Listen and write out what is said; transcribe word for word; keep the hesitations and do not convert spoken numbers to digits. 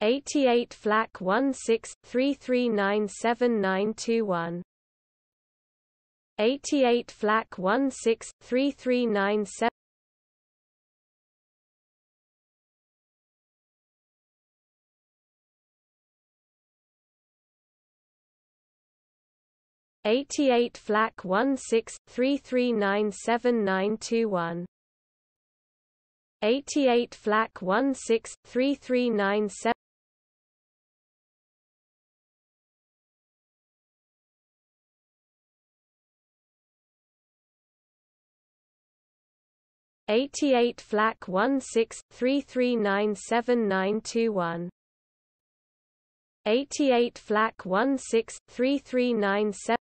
eighty-eight Flak one six three three nine seven nine two one. eighty-eight Flak one six three three nine seven. eighty-eight Flak one six three three nine seven nine two one. eighty-eight Flak one six three three nine seven. eighty-eight Flak one six three three nine seven nine two one. eighty-eight Flak one six three three nine seven.